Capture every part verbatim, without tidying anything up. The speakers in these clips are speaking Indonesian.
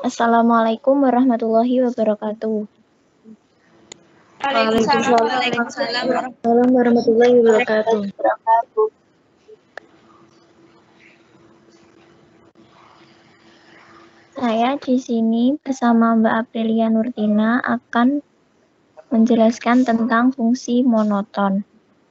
Assalamualaikum warahmatullahi wabarakatuh. Waalaikumsalam warahmatullahi wabarakatuh. Saya di sini bersama Mbak Aprilia Nurtina akan menjelaskan tentang fungsi monoton.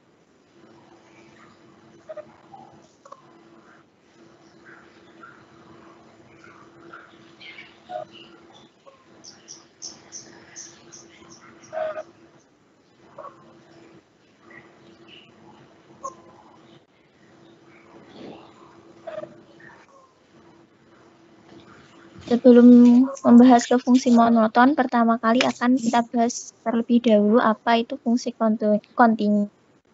Sebelum membahas ke fungsi monoton, pertama kali akan kita bahas terlebih dahulu apa itu fungsi kontinu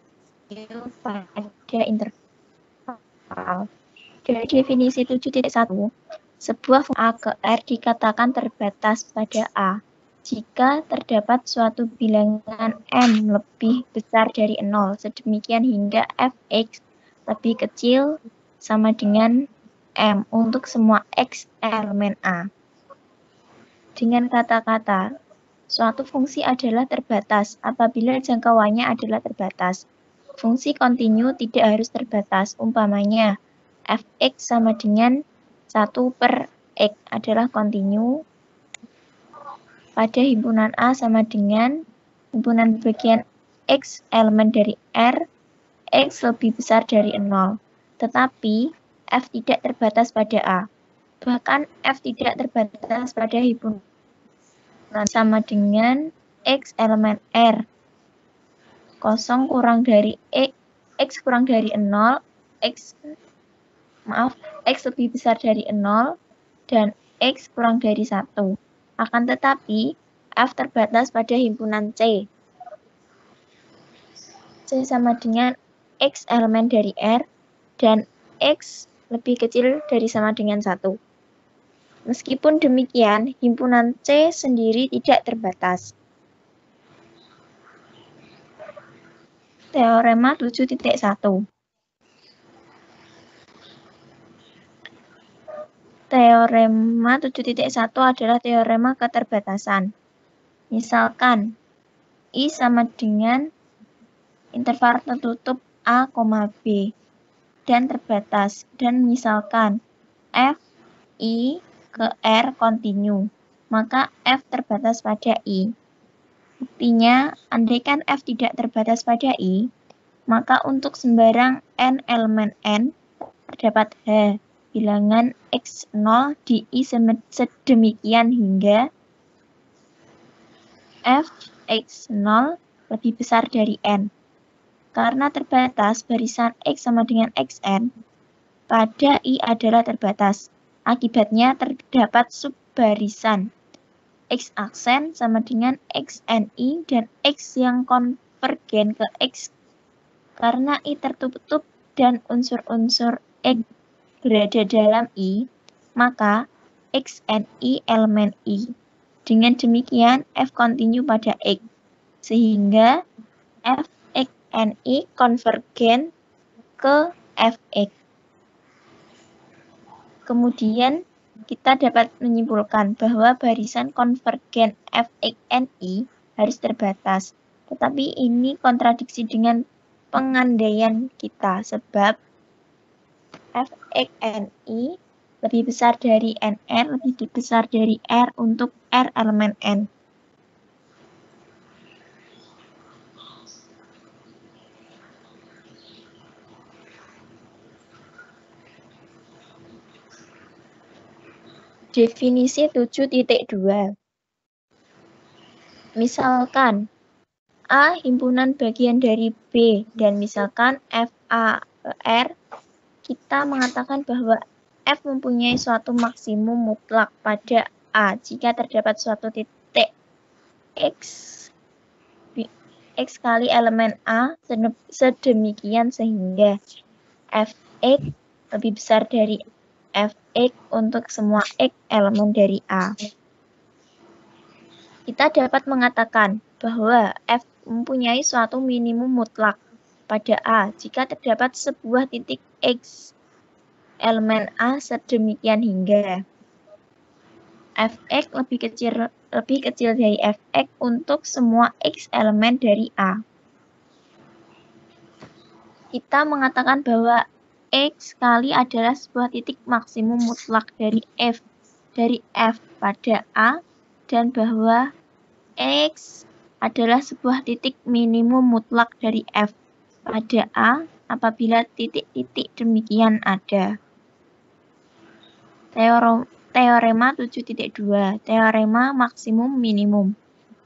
pada interval. Dari definisi tujuh titik satu, sebuah fungsi A ke R dikatakan terbatas pada A jika terdapat suatu bilangan M lebih besar dari nol, sedemikian hingga f(x) lebih kecil sama dengan M untuk semua X elemen A. Dengan kata-kata, suatu fungsi adalah terbatas apabila jangkauannya adalah terbatas. Fungsi kontinu tidak harus terbatas, umpamanya f(x) sama dengan satu per x adalah kontinu pada himpunan A sama dengan himpunan bagian X elemen dari R, X lebih besar dari nol. Tetapi F tidak terbatas pada A. Bahkan F tidak terbatas pada himpunan sama dengan X elemen R. Kosong kurang dari X, X kurang dari nol, X, maaf, X lebih besar dari nol, dan X kurang dari satu. Akan tetapi, F terbatas pada himpunan C. C sama dengan X elemen dari R, dan X lebih kecil dari sama dengan satu. Meskipun demikian, himpunan C sendiri tidak terbatas. Teorema tujuh titik satu. Teorema tujuh titik satu adalah teorema keterbatasan. Misalkan, I sama dengan interval tertutup A, B, dan terbatas. Dan misalkan, F, I, ke R kontinu, maka F terbatas pada I. Buktinya, andaikan F tidak terbatas pada I, maka untuk sembarang N elemen N, terdapat H bilangan X nol di I sedemikian hingga F X nol lebih besar dari N. Karena terbatas, barisan X sama dengan X N pada I adalah terbatas. Akibatnya terdapat subbarisan X aksen sama dengan X N I dan X yang konvergen ke X. Karena I tertutup dan unsur-unsur X berada dalam I, maka X N I elemen I. Dengan demikian, F kontinu pada X, sehingga F X N I konvergen ke F X. Kemudian, kita dapat menyimpulkan bahwa barisan konvergen F X N I harus terbatas. Tetapi ini kontradiksi dengan pengandaian kita, sebab F X N I lebih besar dari N R, lebih besar dari R untuk R elemen N. Definisi tujuh titik dua. Misalkan A himpunan bagian dari B dan misalkan F A ke R, kita mengatakan bahwa F mempunyai suatu maksimum mutlak pada A jika terdapat suatu titik X X kali elemen A sedemikian sehingga F X lebih besar dari F X untuk semua X elemen dari A. Kita dapat mengatakan bahwa F mempunyai suatu minimum mutlak pada A jika terdapat sebuah titik X elemen A sedemikian hingga Fx lebih kecil lebih kecil dari Fx untuk semua X elemen dari A. Kita mengatakan bahwa X kali adalah sebuah titik maksimum mutlak dari F dari F pada A dan bahwa X adalah sebuah titik minimum mutlak dari F pada A apabila titik-titik demikian ada. Teorem, teorema tujuh titik dua, teorema maksimum minimum.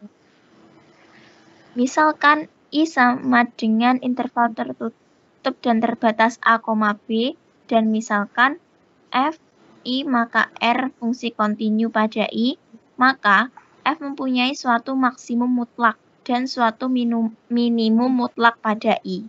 Misalkan I sama dengan interval tertutup dan terbatas A, B, dan misalkan F, I, maka R fungsi kontinu pada I, maka F mempunyai suatu maksimum mutlak dan suatu minum, minimum mutlak pada I.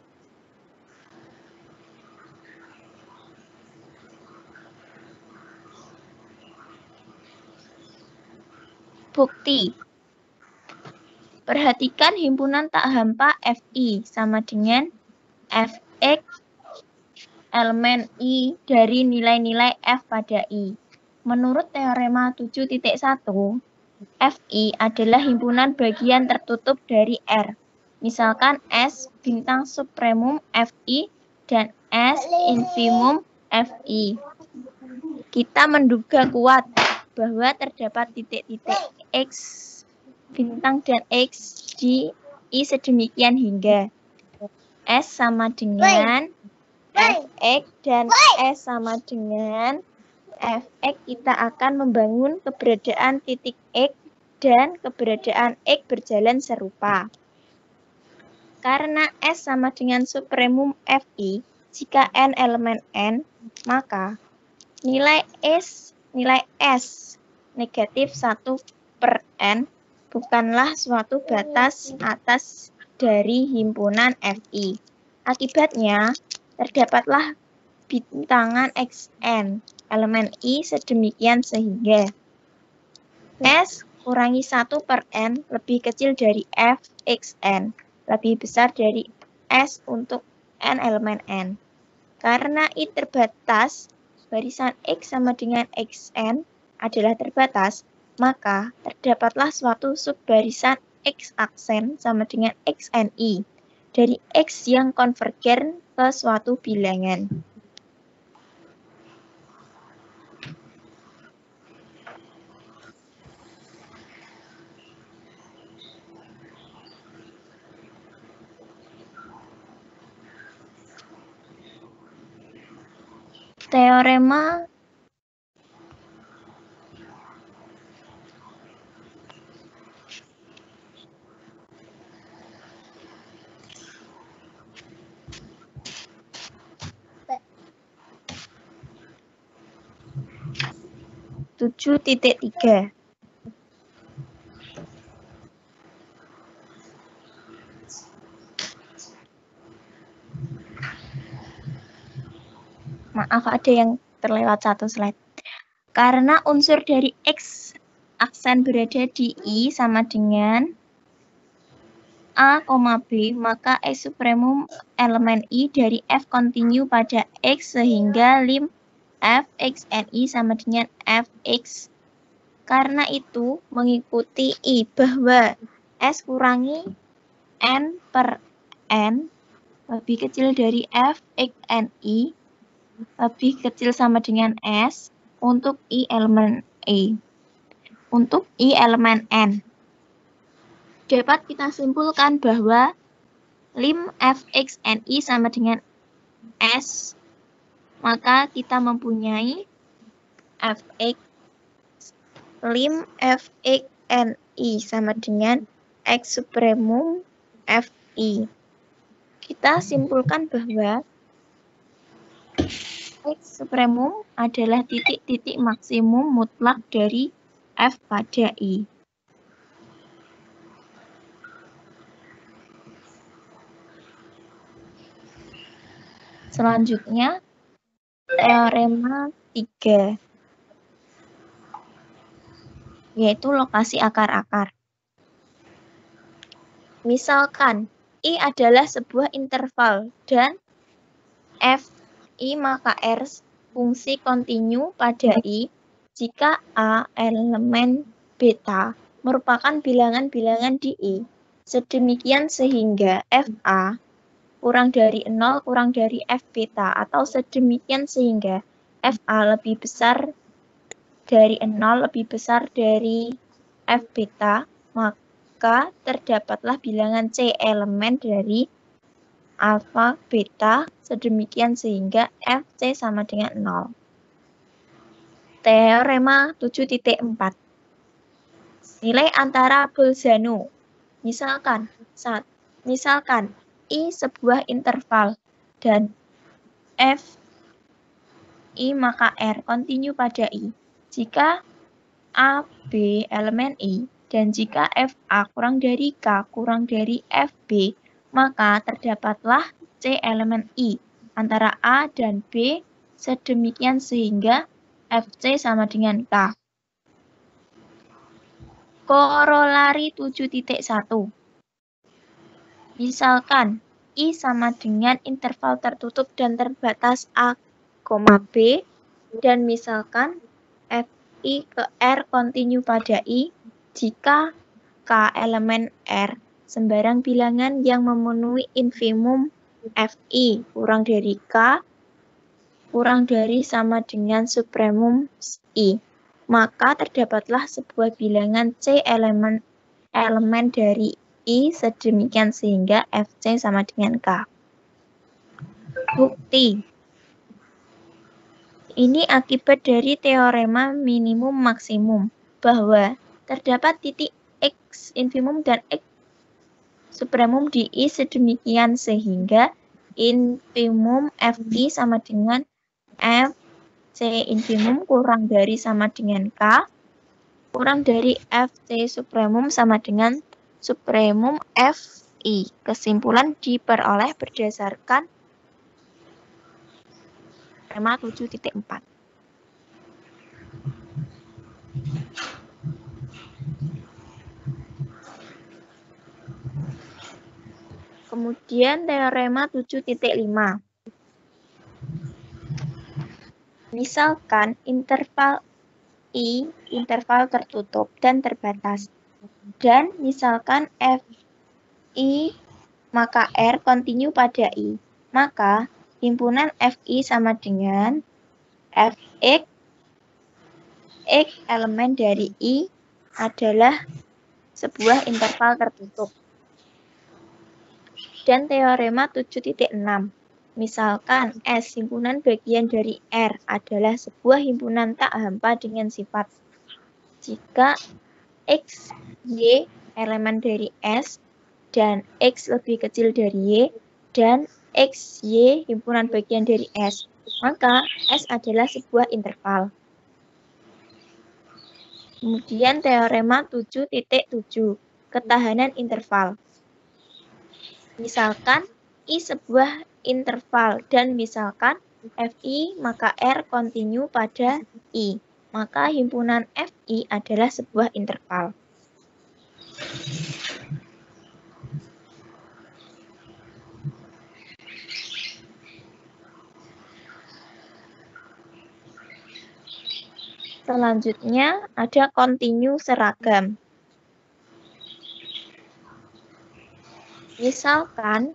Bukti. Perhatikan himpunan tak hampa F I sama dengan Fx elemen I dari nilai-nilai F pada I. Menurut teorema tujuh titik satu, F I adalah himpunan bagian tertutup dari R. Misalkan S bintang supremum F I dan S infimum F I. Kita menduga kuat bahwa terdapat titik-titik X bintang dan X di I sedemikian hingga S sama dengan Fx dan S sama dengan Fx, kita akan membangun keberadaan titik X dan keberadaan X berjalan serupa. Karena S sama dengan supremum Fi, jika N elemen N, maka nilai S, nilai S negatif satu per N bukanlah suatu batas atas dari himpunan Fi. Akibatnya, terdapatlah bintangan Xn elemen I sedemikian sehingga S kurangi satu per N lebih kecil dari Fxn, lebih besar dari S untuk N elemen N. Karena I terbatas, barisan X sama dengan Xn adalah terbatas, maka terdapatlah suatu subbarisan X aksen sama dengan Xni dari X yang konvergen ke suatu bilangan. Teorema tujuh titik tiga. Maaf, ada yang terlewat satu slide. Karena unsur dari X aksen berada di I sama dengan A, B, maka X supremum elemen I dari F kontinu pada X sehingga lim Fxni sama dengan Fx. Karena itu, mengikuti I bahwa S kurangi N per N lebih kecil dari Fxni lebih kecil sama dengan S untuk I elemen E. Untuk I elemen N, dapat kita simpulkan bahwa lim Fxni sama dengan S, maka kita mempunyai Fx lim Fxni sama dengan X supremum Fi. Kita simpulkan bahwa X supremum adalah titik-titik maksimum mutlak dari F pada I. Selanjutnya, teorema tiga, yaitu lokasi akar-akar. Misalkan, I adalah sebuah interval dan F I maka R fungsi kontinu pada I, jika A elemen beta merupakan bilangan-bilangan di I, sedemikian sehingga F A kurang dari nol kurang dari F beta, atau sedemikian sehingga F A lebih besar dari nol lebih besar dari F beta, maka terdapatlah bilangan C elemen dari alfa beta sedemikian sehingga F C sama dengan nol. Teorema tujuh titik empat. Nilai antara Bolzano. Misalkan, saat, misalkan I sebuah interval dan F I maka R kontinu pada I. Jika A, B elemen I dan jika F A kurang dari K kurang dari F B, maka terdapatlah C elemen I antara A dan B sedemikian sehingga F C sama dengan K. Korolari tujuh titik satu. Misalkan I sama dengan interval tertutup dan terbatas A, B, dan misalkan F I ke R kontinu pada I jika K elemen R sembarang bilangan yang memenuhi infimum F I kurang dari K kurang dari sama dengan supremum I, maka terdapatlah sebuah bilangan C elemen elemen dari I sedemikian sehingga F C sama dengan K. Bukti. Ini akibat dari teorema minimum maksimum bahwa terdapat titik X infimum dan X supremum di I sedemikian sehingga infimum F I sama dengan F C infimum kurang dari sama dengan K kurang dari F C supremum sama dengan supremum F I. Kesimpulan diperoleh berdasarkan teorema tujuh titik empat. Kemudian teorema tujuh titik lima. Misalkan interval I interval tertutup dan terbatas. Dan misalkan F I maka R kontinu pada I. Maka himpunan F I sama dengan F X X elemen dari I adalah sebuah interval tertutup. Dan teorema tujuh titik enam. Misalkan S himpunan bagian dari R adalah sebuah himpunan tak hampa dengan sifat. Jika X, Y elemen dari S dan X lebih kecil dari Y dan X, Y himpunan bagian dari S, maka S adalah sebuah interval. Kemudian teorema tujuh titik tujuh, ketahanan interval. Misalkan I sebuah interval dan misalkan F I maka R kontinu pada I, maka himpunan F I adalah sebuah interval. Selanjutnya ada kontinu seragam. Misalkan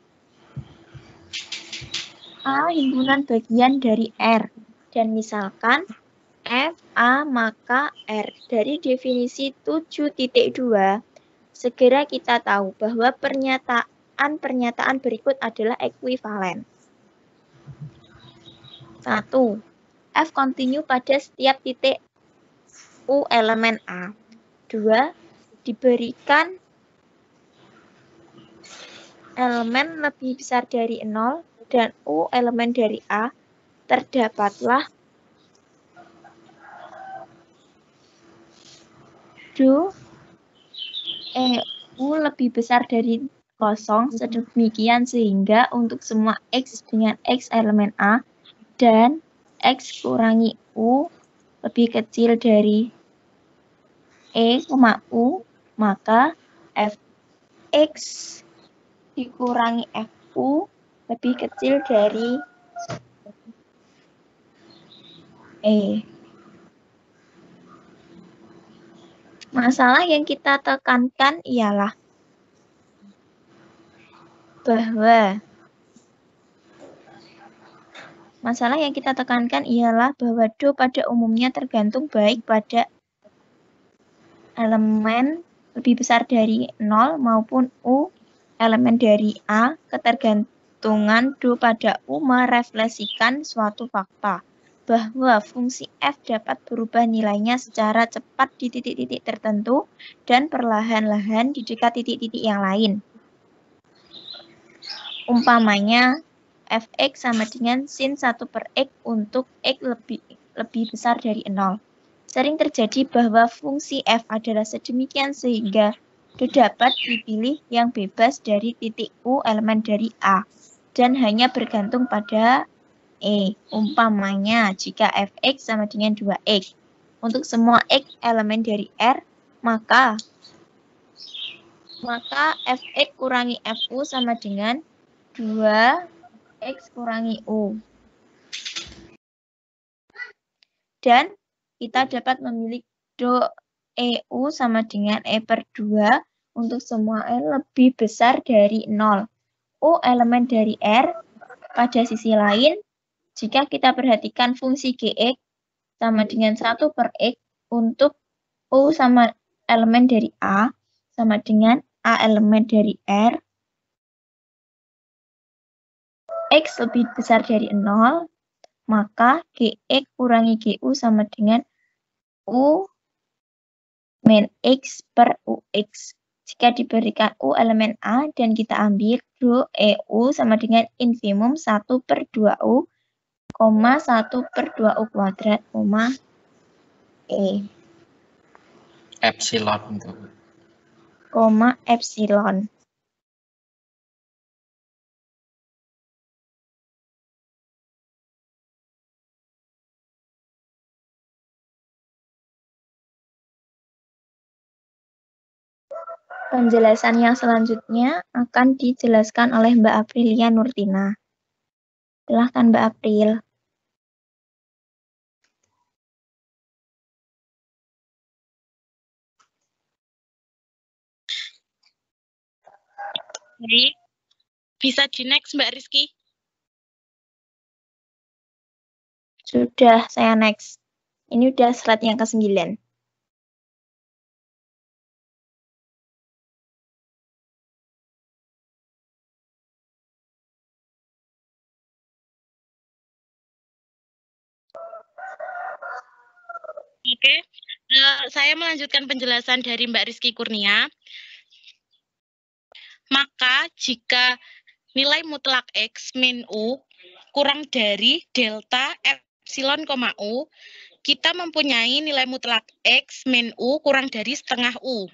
A himpunan bagian dari R dan misalkan F A maka R. Dari definisi tujuh titik dua, segera kita tahu bahwa pernyataan-pernyataan berikut adalah ekuivalen. satu. F kontinu pada setiap titik U elemen A. dua. Diberikan elemen lebih besar dari nol dan U elemen dari A, terdapatlah do E U lebih besar dari kosong sedemikian sehingga untuk semua X dengan X elemen A dan X kurangi U lebih kecil dari E, U, maka F X dikurangi F U lebih kecil dari E. Masalah yang kita tekankan ialah bahwa Masalah yang kita tekankan ialah bahwa Do pada umumnya tergantung baik pada elemen lebih besar dari nol maupun U elemen dari A. Ketergantungan Do pada U merefleksikan suatu fakta bahwa fungsi f dapat berubah nilainya secara cepat di titik-titik tertentu dan perlahan-lahan di dekat titik-titik yang lain. Umpamanya, f(x) sama dengan sin satu per x untuk x lebih, lebih besar dari nol. Sering terjadi bahwa fungsi f adalah sedemikian sehingga Do dapat dipilih yang bebas dari titik U elemen dari A dan hanya bergantung pada E. Umpamanya, jika f(x) sama dengan dua x. Untuk semua x elemen dari R, maka maka f(x) kurangi fu sama dengan dua x kurangi U. Dan kita dapat memilih Do E U sama dengan E per dua untuk semua L lebih besar dari nol. U elemen dari R. Pada sisi lain, jika kita perhatikan fungsi Gx sama dengan satu per X untuk U sama elemen dari A sama dengan A elemen dari R. X lebih besar dari nol, maka Gx kurangi Gu sama dengan U min X per Ux. Jika diberikan U elemen A dan kita ambil Do E U sama dengan infimum satu per dua U, koma satu per dua U kuadrat, koma E. Epsilon itu. Koma epsilon. Penjelasan yang selanjutnya akan dijelaskan oleh Mbak Aprilia Nurtina. Silahkan Mbak April. Baik. Bisa di next Mbak Rizky? Sudah, saya next. Ini udah slide yang kesembilan. Oke, uh, saya melanjutkan penjelasan dari Mbak Rizky Kurnia. Maka jika nilai mutlak X min U kurang dari delta epsilon, U, kita mempunyai nilai mutlak X min U kurang dari setengah U.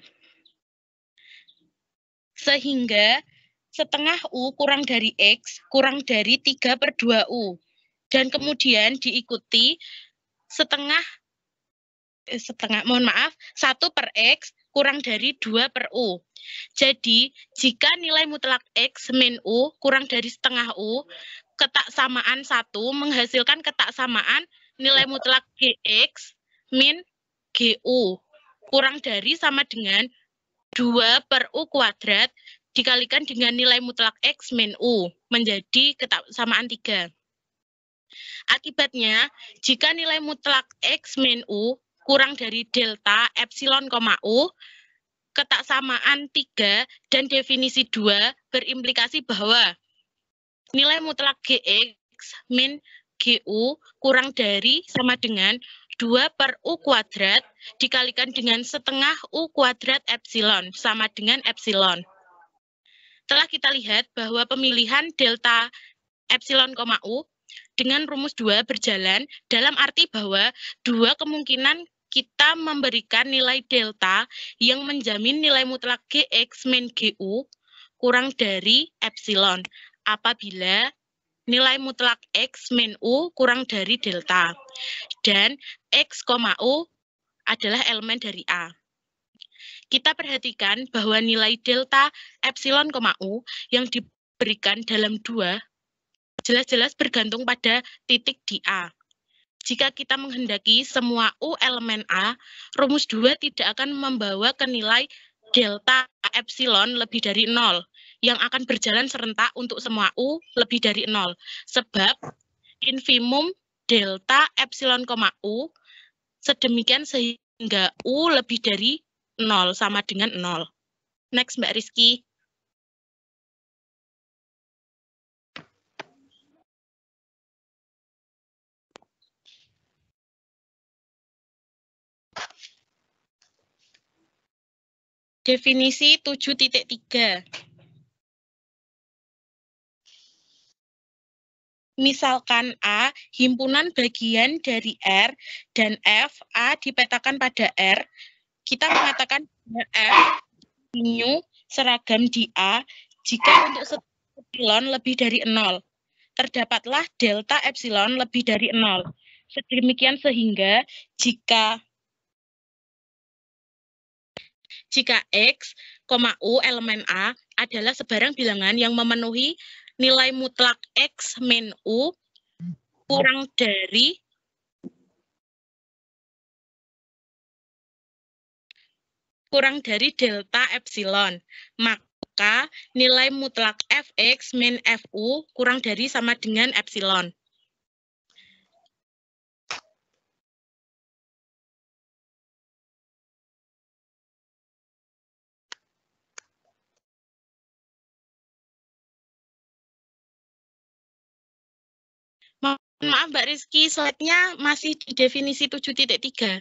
Sehingga setengah U kurang dari X kurang dari tiga per dua U. Dan kemudian diikuti setengah setengah, mohon maaf, satu per X kurang dari dua per U. Jadi, jika nilai mutlak X min U kurang dari setengah U, ketaksamaan satu menghasilkan ketaksamaan nilai mutlak Gx min Gu kurang dari sama dengan dua per U kuadrat dikalikan dengan nilai mutlak X min U menjadi ketaksamaan tiga. Akibatnya, jika nilai mutlak X min U kurang dari delta epsilon, U, ketaksamaan tiga dan definisi dua berimplikasi bahwa nilai mutlak Gx min Gu kurang dari sama dengan dua per U kuadrat dikalikan dengan setengah U kuadrat epsilon sama dengan epsilon. Telah kita lihat bahwa pemilihan delta epsilon, U dengan rumus dua berjalan dalam arti bahwa dua kemungkinan kita memberikan nilai delta yang menjamin nilai mutlak Gx min Gu kurang dari epsilon apabila nilai mutlak X min U kurang dari delta dan X, U adalah elemen dari A. Kita perhatikan bahwa nilai delta epsilon, U yang diberikan dalam dua jelas-jelas bergantung pada titik di A. jika kita menghendaki semua U elemen A, rumus dua tidak akan membawa ke nilai delta epsilon lebih dari nol, yang akan berjalan serentak untuk semua U lebih dari nol. Sebab infimum delta epsilon, U, sedemikian sehingga U lebih dari nol sama dengan nol. Next, Mbak Rizky. Definisi tujuh titik tiga. Misalkan A, himpunan bagian dari R, dan F, A dipetakan pada R, kita mengatakan F, mu, seragam di A, jika untuk setiap epsilon lebih dari nol. Terdapatlah delta epsilon lebih dari nol. Sedemikian sehingga jika jika X, U elemen A adalah sebarang bilangan yang memenuhi nilai mutlak X min U kurang dari kurang dari delta epsilon, maka nilai mutlak Fx min Fu kurang dari sama dengan epsilon. Maaf Mbak Rizky, slide-nya masih di definisi tujuh titik tiga.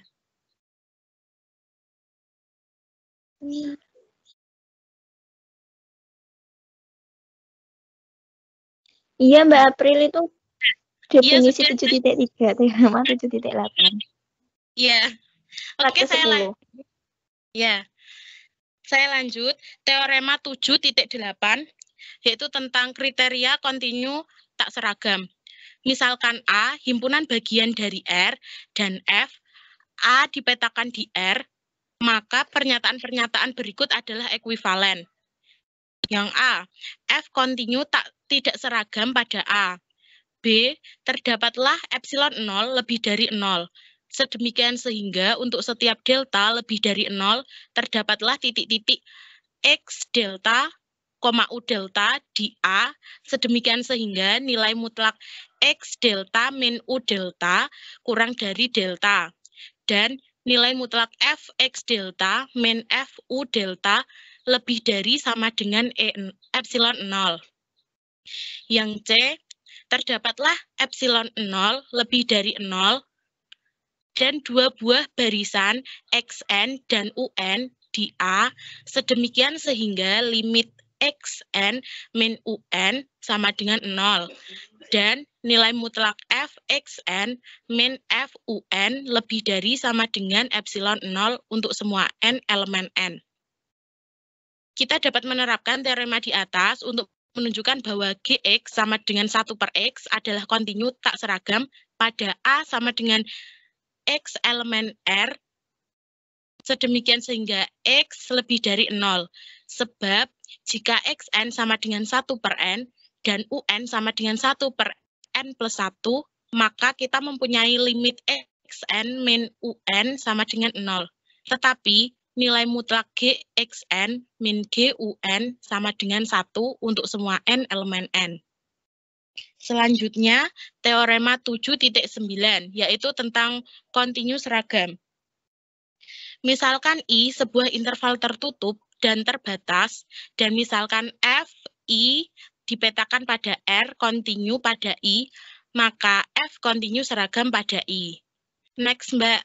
Iya Mbak April, itu definisi ya, tujuh titik tiga, teorema tujuh titik delapan. Iya. Oke, saya lanjut. Ya. Saya lanjut, teorema tujuh titik delapan, yaitu tentang kriteria kontinu tak seragam. Misalkan A, himpunan bagian dari R, dan F, A dipetakan di R, maka pernyataan-pernyataan berikut adalah ekuivalen. Yang A, F kontinu tak tidak seragam pada A. B, terdapatlah epsilon nol lebih dari nol. Sedemikian sehingga untuk setiap delta lebih dari nol, terdapatlah titik-titik X delta, U delta di A, sedemikian sehingga nilai mutlak X delta min U delta kurang dari delta. Dan nilai mutlak Fx delta min Fu delta lebih dari sama dengan E, epsilon nol. Yang C, terdapatlah epsilon nol lebih dari nol dan dua buah barisan Xn dan Un di A, sedemikian sehingga limit Xn min Un sama dengan nol. Dan nilai mutlak Fxn min Fun lebih dari sama dengan epsilon nol untuk semua n elemen n. Kita dapat menerapkan teorema di atas untuk menunjukkan bahwa Gx sama dengan satu per X adalah kontinu tak seragam pada A sama dengan X elemen R, sedemikian sehingga X lebih dari nol. Sebab jika Xn sama dengan satu per N dan Un sama dengan satu per N plus satu, maka kita mempunyai limit Xn min Un sama dengan nol. Tetapi nilai mutlak Gxn min Gun sama dengan satu untuk semua n elemen n. Selanjutnya, teorema tujuh titik sembilan, yaitu tentang kontinu seragam. Misalkan I sebuah interval tertutup dan terbatas, dan misalkan F, I dipetakan pada R, kontinu pada I, maka F kontinu seragam pada I. Next, Mbak.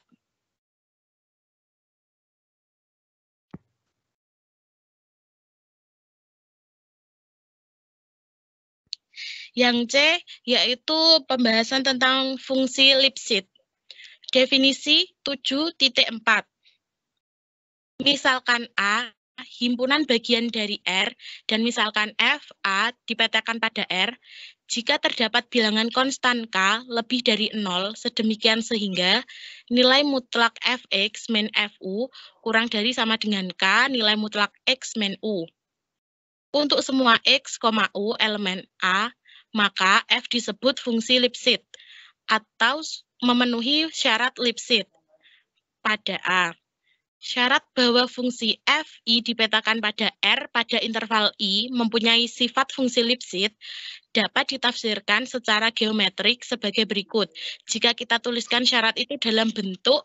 Yang C, yaitu pembahasan tentang fungsi Lipschitz. Definisi tujuh titik empat. Misalkan A, himpunan bagian dari R, dan misalkan F, A dipetakan pada R, jika terdapat bilangan konstan K lebih dari nol, sedemikian sehingga nilai mutlak Fx min Fu kurang dari sama dengan K nilai mutlak X min U. Untuk semua X, U elemen A, maka F disebut fungsi Lipschitz, atau memenuhi syarat Lipschitz pada A. Syarat bahwa fungsi f i dipetakan pada R pada interval I mempunyai sifat fungsi Lipschitz dapat ditafsirkan secara geometrik sebagai berikut. Jika kita tuliskan syarat itu dalam bentuk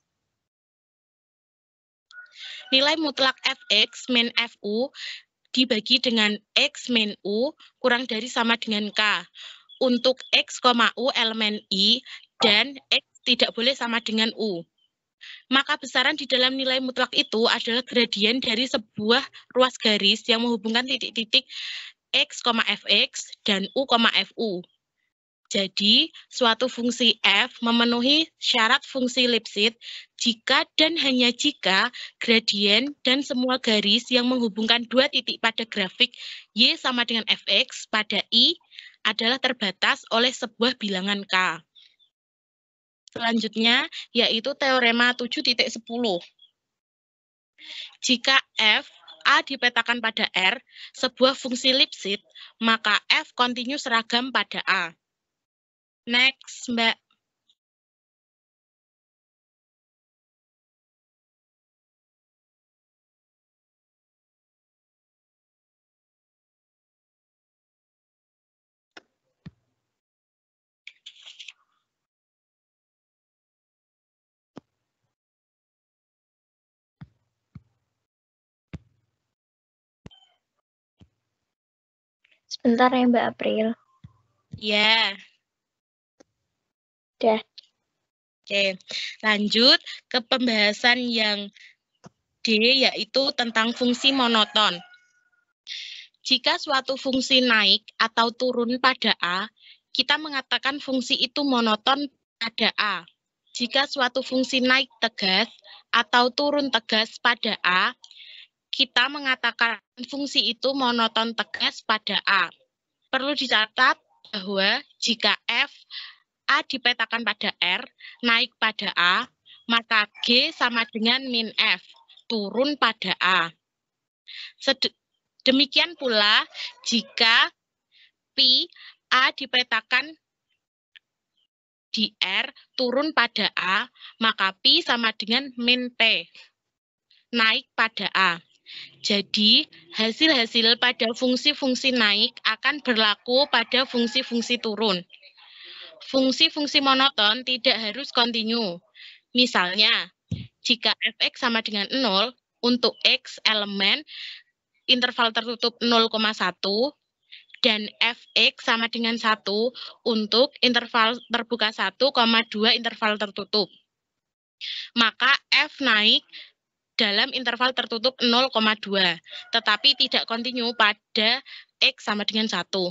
nilai mutlak f(x) min fu dibagi dengan x min u kurang dari sama dengan k untuk x, u elemen I dan x tidak boleh sama dengan u. Maka besaran di dalam nilai mutlak itu adalah gradien dari sebuah ruas garis yang menghubungkan titik-titik x, fx dan u, fu. Jadi, suatu fungsi f memenuhi syarat fungsi Lipschitz jika dan hanya jika gradien dan semua garis yang menghubungkan dua titik pada grafik y sama dengan fx pada I adalah terbatas oleh sebuah bilangan k. Selanjutnya, yaitu teorema tujuh titik sepuluh. Jika f A dipetakan pada R, sebuah fungsi Lipschitz, maka f kontinu seragam pada A. Next, Mbak. Sebentar ya Mbak April. Ya. Dah. Oke, lanjut ke pembahasan yang D, yaitu tentang fungsi monoton. Jika suatu fungsi naik atau turun pada A, kita mengatakan fungsi itu monoton pada A. Jika suatu fungsi naik tegas atau turun tegas pada A, kita mengatakan fungsi itu monoton tegas pada A. Perlu dicatat bahwa jika f A dipetakan pada R, naik pada A, maka G sama dengan min F, turun pada A. Sed- demikian pula, jika Pi A dipetakan di R, turun pada A, maka Pi sama dengan min P, naik pada A. Jadi, hasil-hasil pada fungsi-fungsi naik akan berlaku pada fungsi-fungsi turun. Fungsi-fungsi monoton tidak harus kontinu. Misalnya, jika fx sama dengan nol, untuk x elemen interval tertutup nol koma satu, dan fx sama dengan satu untuk interval terbuka satu koma dua interval tertutup. Maka f naik dalam interval tertutup nol koma dua, tetapi tidak kontinu pada x sama dengan satu.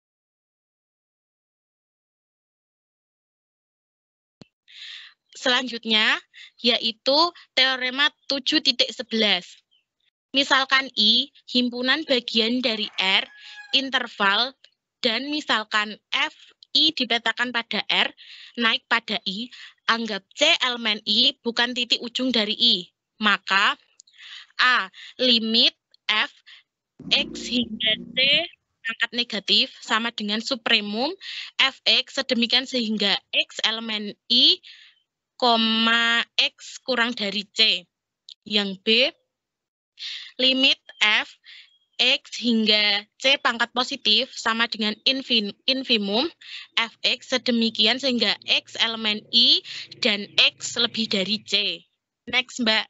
Selanjutnya, yaitu teorema tujuh titik sebelas. Misalkan I, himpunan bagian dari R, interval, dan misalkan F, I dipetakan pada R, naik pada I, anggap C elemen I bukan titik ujung dari I. Maka, A, limit F, X hingga C pangkat negatif sama dengan supremum Fx sedemikian sehingga X elemen I, koma X kurang dari C. Yang B, limit F, X hingga C pangkat positif sama dengan infin, infimum Fx sedemikian sehingga X elemen I dan X lebih dari C. Next, Mbak.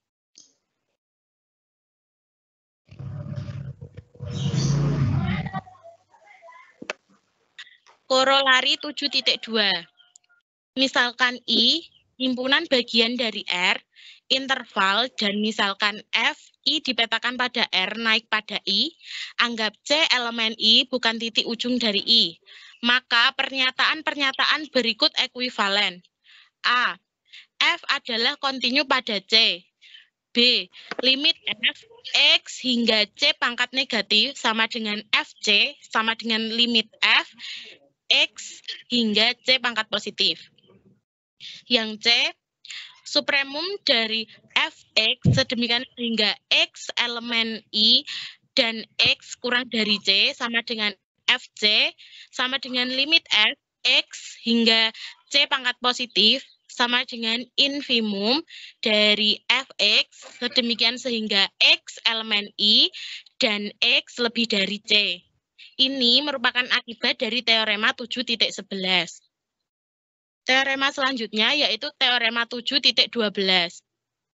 Korolari tujuh titik dua. Misalkan I, himpunan bagian dari R, interval, dan misalkan F, I dipetakan pada R naik pada I, anggap C elemen I bukan titik ujung dari I. Maka pernyataan-pernyataan berikut ekuivalen. A, F adalah kontinu pada C. B, limit F, X hingga C pangkat negatif sama dengan F C sama dengan limit F, X hingga C pangkat positif. Yang C, supremum dari Fx sedemikian sehingga X elemen I dan X kurang dari C sama dengan Fc sama dengan limit F, X hingga C pangkat positif sama dengan infimum dari Fx, sedemikian sehingga X elemen I dan X lebih dari C. Ini merupakan akibat dari teorema tujuh titik sebelas. Teorema selanjutnya yaitu teorema tujuh titik dua belas.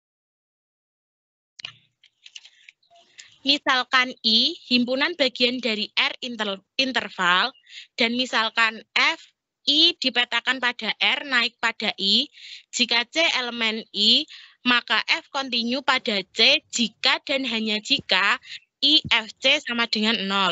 Misalkan I himpunan bagian dari R inter interval dan misalkan F I dipetakan pada R naik pada I, jika C elemen I, maka F kontinu pada C jika dan hanya jika I F C sama dengan nol.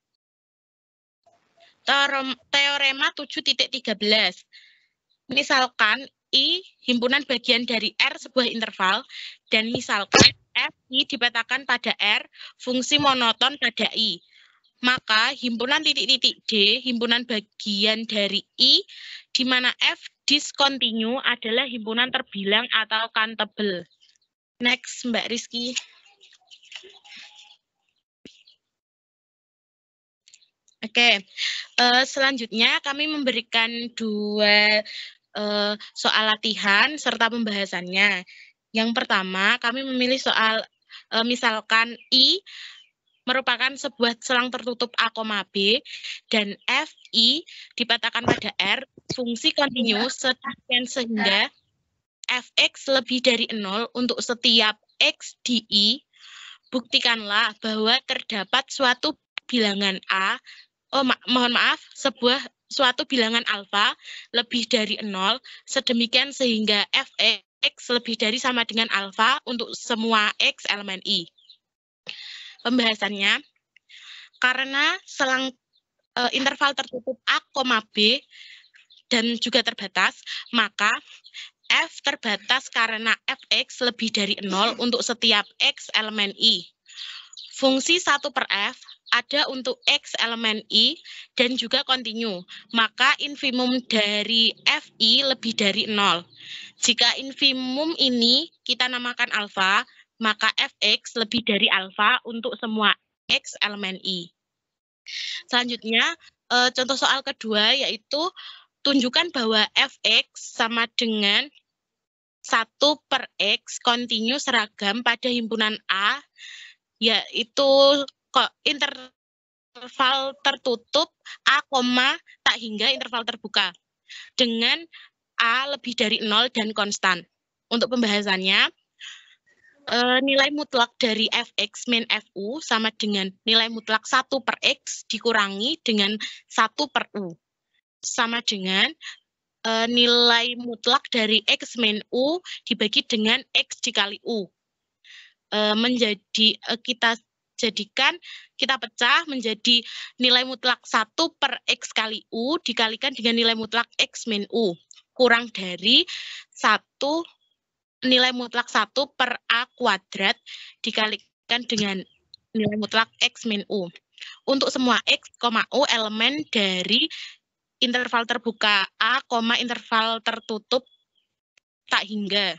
Teorema tujuh titik tiga belas. Misalkan I himpunan bagian dari R sebuah interval, dan misalkan F I dipetakan pada R fungsi monoton pada I. Maka himpunan titik-titik D, himpunan bagian dari I, di mana F diskontinu adalah himpunan terbilang atau countable. Next, Mbak Rizky. Oke, uh, selanjutnya kami memberikan dua uh, soal latihan serta pembahasannya. Yang pertama, kami memilih soal uh, misalkan I merupakan sebuah selang tertutup A, B, dan F I dipetakan pada R, fungsi kontinu sedemikian sehingga Fx lebih dari nol untuk setiap X di I. Buktikanlah bahwa terdapat suatu bilangan A, oh ma mohon maaf, sebuah suatu bilangan alfa lebih dari nol, sedemikian sehingga Fx lebih dari sama dengan alfa untuk semua X elemen I. Pembahasannya, karena selang e, interval tertutup A, B dan juga terbatas, maka F terbatas karena Fx lebih dari nol untuk setiap X elemen I. Fungsi satu per F ada untuk X elemen I dan juga kontinu, maka infimum dari Fi lebih dari nol. Jika infimum ini kita namakan alfa, maka Fx lebih dari alfa untuk semua X elemen I. Selanjutnya, e, contoh soal kedua yaitu tunjukkan bahwa Fx sama dengan satu per X kontinu seragam pada himpunan A, yaitu interval tertutup A, tak hingga interval terbuka, dengan A lebih dari nol dan konstan. Untuk pembahasannya, Uh, nilai mutlak dari Fx min Fu sama dengan nilai mutlak satu per X dikurangi dengan satu per U. Sama dengan uh, nilai mutlak dari X min U dibagi dengan X dikali U. Uh, menjadi uh, kita jadikan, kita pecah menjadi nilai mutlak satu per X kali U dikalikan dengan nilai mutlak X min U. Kurang dari satu nilai mutlak satu per A kuadrat dikalikan dengan nilai mutlak X min U. Untuk semua X, U elemen dari interval terbuka A, interval tertutup tak hingga.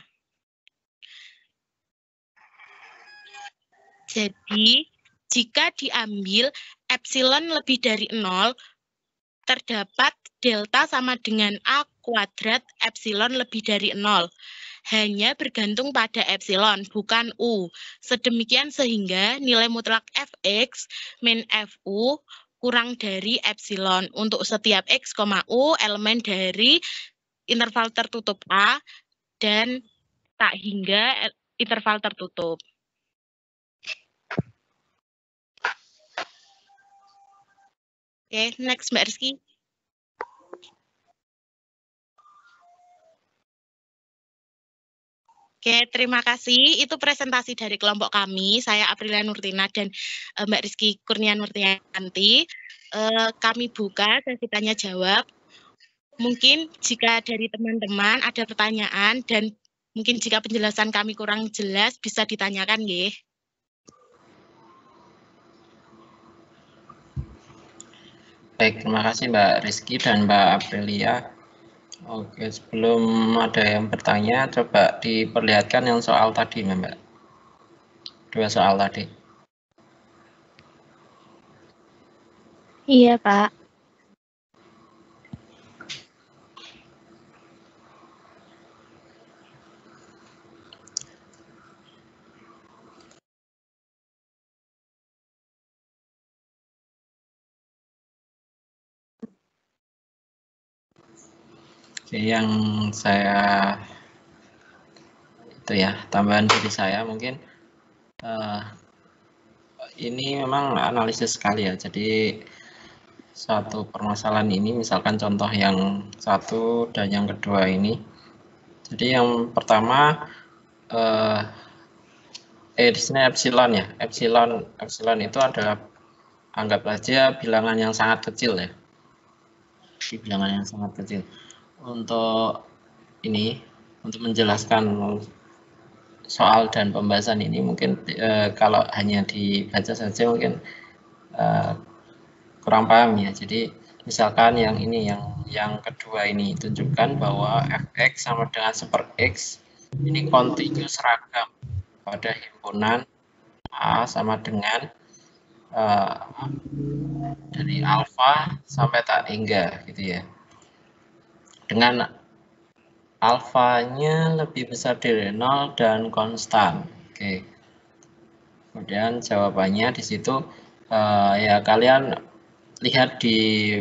Jadi, jika diambil epsilon lebih dari nol, terdapat delta sama dengan A kuadrat epsilon lebih dari nol. Hanya bergantung pada epsilon, bukan U. Sedemikian sehingga nilai mutlak Fx min Fu kurang dari epsilon untuk setiap X, U elemen dari interval tertutup A dan tak hingga interval tertutup. Oke, okay, next Mbak Rizky. Oke, terima kasih. Itu presentasi dari kelompok kami. Saya Aprilia Nurtina dan uh, Mbak Rizky Kurnia Nurtianti. Uh, kami buka sesi tanya jawab. Mungkin jika dari teman-teman ada pertanyaan dan mungkin jika penjelasan kami kurang jelas bisa ditanyakan, nggih. Baik, terima kasih Mbak Rizky dan Mbak Aprilia. Oke, sebelum ada yang bertanya, coba diperlihatkan yang soal tadi, Mbak. Dua soal tadi. Iya, Pak. Oke, yang saya itu ya tambahan dari saya mungkin uh, ini memang analisis sekali ya. Jadi satu permasalahan ini, misalkan contoh yang satu dan yang kedua ini. Jadi yang pertama uh, eh di sini epsilon ya. Epsilon epsilon itu adalah anggap saja bilangan yang sangat kecil ya. Di bilangan yang sangat kecil. Untuk ini untuk menjelaskan soal dan pembahasan ini mungkin eh, kalau hanya dibaca saja mungkin eh, kurang paham ya. Jadi misalkan yang ini yang yang kedua ini tunjukkan bahwa f(x) sama dengan super x ini kontinu seragam pada himpunan A sama dengan uh, dari alfa sampai tak hingga gitu ya. Dengan alfanya lebih besar dari nol dan konstan. Oke. Kemudian jawabannya di situ uh, ya kalian lihat di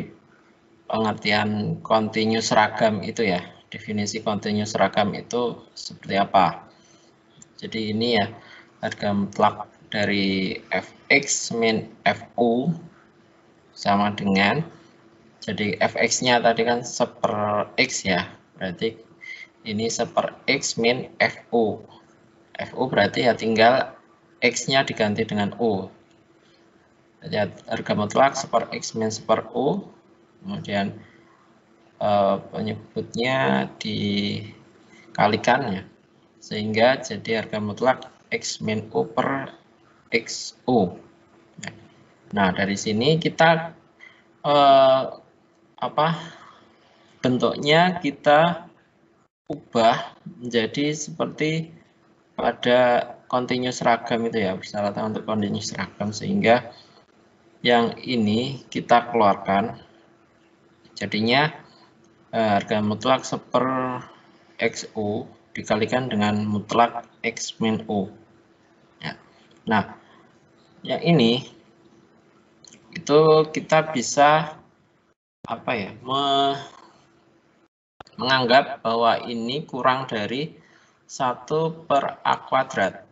pengertian kontinu seragam itu ya. Definisi kontinu seragam itu seperti apa? Jadi ini ya harga mutlak dari f(x) min fu sama dengan, jadi f(x)-nya tadi kan seper x ya, berarti ini seper x min fu. Fu berarti ya tinggal x-nya diganti dengan u. Jadi harga mutlak seper x min seper u, kemudian eh, penyebutnya dikalikan ya, sehingga jadi harga mutlak x min u per xu. Nah dari sini kita eh, apa bentuknya kita ubah menjadi seperti pada kontinu seragam itu ya, persyaratan untuk kontinu seragam, sehingga yang ini kita keluarkan jadinya eh, harga mutlak seper xu dikalikan dengan mutlak x min u ya. Nah yang ini itu kita bisa apa ya me, menganggap bahwa ini kurang dari satu per a kuadrat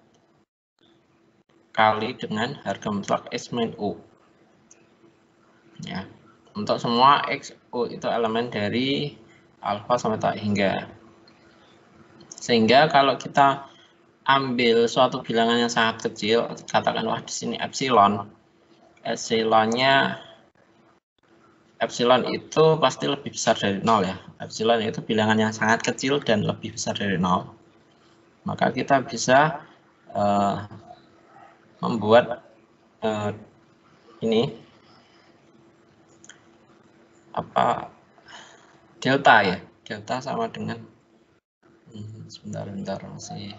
kali dengan harga mutlak x min u ya. Untuk semua xu itu elemen dari alfa sampai tak hingga, sehingga kalau kita ambil suatu bilangan yang sangat kecil, katakanlah di sini epsilon, epsilonnya epsilon itu pasti lebih besar dari nol ya. Epsilon itu bilangan yang sangat kecil dan lebih besar dari nol. Maka kita bisa uh, membuat uh, ini apa delta ya. Delta sama dengan hmm, sebentar bentar masih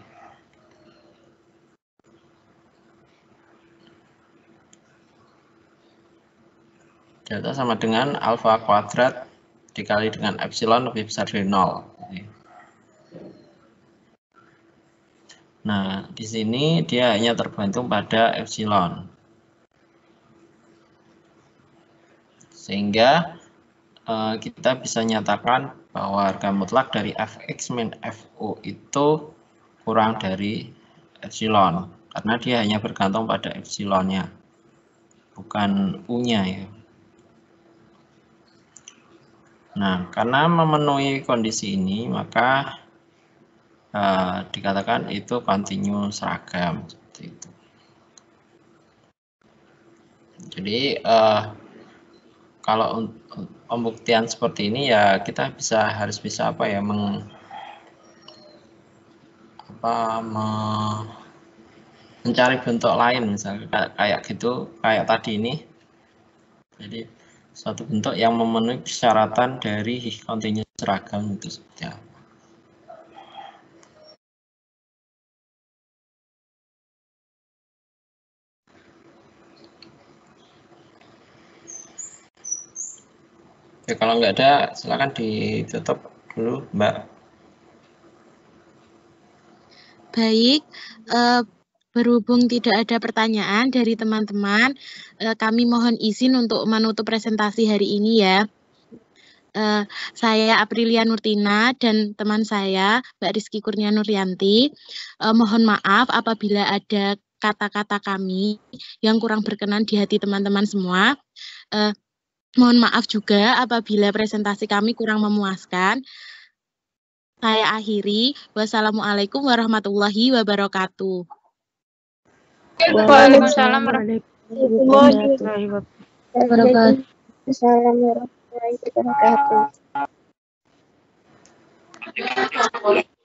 delta sama dengan alfa kuadrat dikali dengan epsilon lebih besar dari nol. Nah, di sini dia hanya tergantung pada epsilon. Sehingga eh, kita bisa nyatakan bahwa harga mutlak dari f(x) min fu itu kurang dari epsilon. Karena dia hanya bergantung pada epsilonnya, bukan u-nya ya. Nah, karena memenuhi kondisi ini, maka uh, dikatakan itu kontinu seragam seperti itu. Jadi uh, kalau pembuktian seperti ini ya kita bisa harus bisa apa ya meng apa me, mencari bentuk lain, misalnya kayak, kayak gitu kayak tadi ini. Jadi suatu bentuk yang memenuhi persyaratan dari kontinu seragam itu seperti apa. Oke, kalau nggak ada silakan ditutup dulu, Mbak. Baik, eh, berhubung tidak ada pertanyaan dari teman-teman, eh, kami mohon izin untuk menutup presentasi hari ini ya. Uh, saya Aprilia Nurtina dan teman saya Mbak Rizky Kurnia Nuryanti. Uh, mohon maaf apabila ada kata-kata kami yang kurang berkenan di hati teman-teman semua. Uh, mohon maaf juga apabila presentasi kami kurang memuaskan. Saya akhiri. Wassalamualaikum warahmatullahi wabarakatuh. Waalaikumsalam warahmatullahi wabarakatuh. Assalamualaikum warahmatullahi wabarakatuh.